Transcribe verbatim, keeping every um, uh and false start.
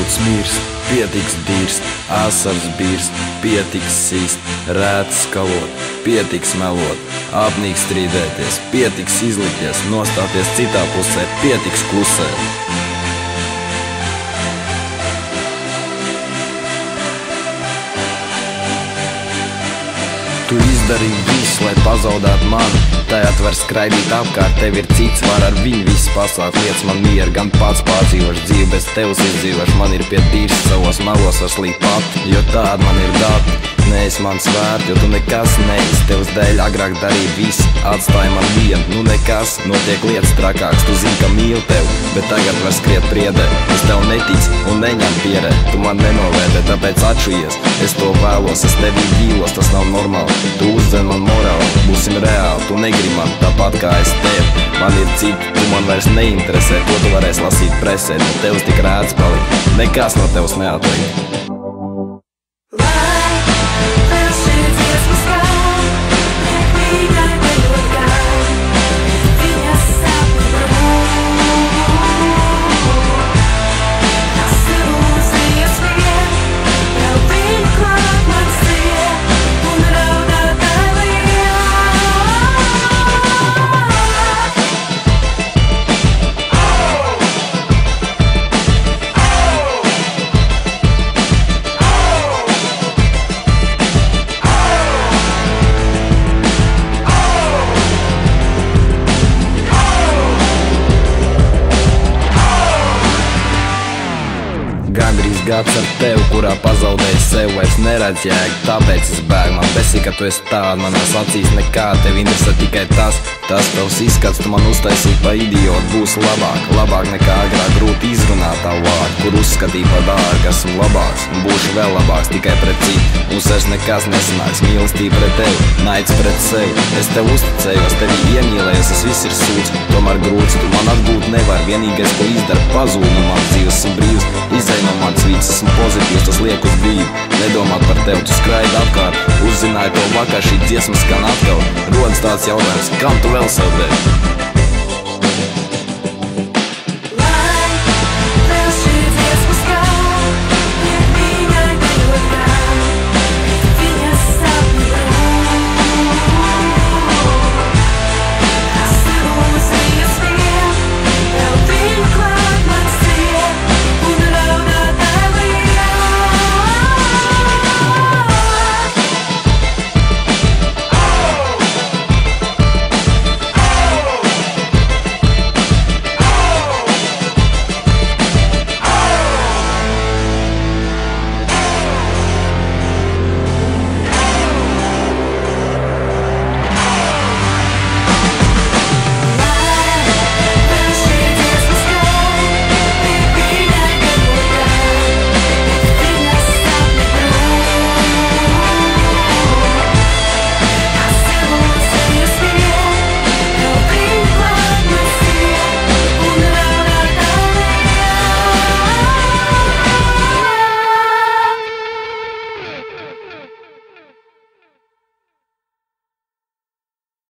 Pods mirst, pietiks dirst, asars birst, pietiks sīst, rēts skalot, pietiks melot, apnīk strīdēties, pietiks izlikties, nostāties citā pusē, pietiks klusēt. Tu izdarīji visu, lai pazaudētu mani. Tajā var skraidīt apkārt, tev ir cits, var ar viņu visu paslāt lietas man mieru, gan pats pārdzīvošu dzīvi, bez tevis izdzīvošu. Man ir pie tīrs savos melos var slīgt pati, jo tāda man ir dati. Neesi man svērt, jo tu nekas neesi, tevs dēļ agrāk darīja visu, atstāja man vienu. Nu nekas, notiek lietas trakāks, tu zini, ka mīl tev, bet tagad var skriet priedē. Es tev neticu un neņem pierē, tu man nenovērtē, tāpēc atšujies. Es to vēlos, es tevī vīlos, tas nav normāli. Tu uzdzen man morāli, būsim reāli, tu negribi man tāpat kā es tev. Man ir citi, tu man vairs neinteresē, to tu varēsi lasīt presē, no tevs tik rēts palikt, nekas no tevs neatliek. Gandrīz gads ar tevi, kurā pazaudēju sev, vairs neredz jēgu, tāpēc es bēgu. Man besī, ka tu esi tāda, manās acīs nekā, tevi interesē tikai tas. Tas tavs izskats, tu man uztaisīji pa idiotu, būs labāk, labāk nekā agrāk, grūti izrunāt tavu vārdu, kur uzskatīju pa dārgu, esmu labāks un būšu vēl labāks tikai pret citu. Mums vairs nekas nesanāks, mīlestība pret tevi, naids pret sevi. Es tev uzticējos, tevi iemīlējos, tas viss ir sūds, tomēr grūts, tu man atgūt nevar. Vienīgais, ko izdara, pazūd no manas dzīves, esmu brīvs, izej no manas vīdes, esmu pozitīvs, tas liek uz brīvu. Nedomāt par tevi, tu skraidi apkārt, uzzināji to vakar, šī dziesma skan atkal. Rodas tāds jautājums, kam tu vēl sev devi?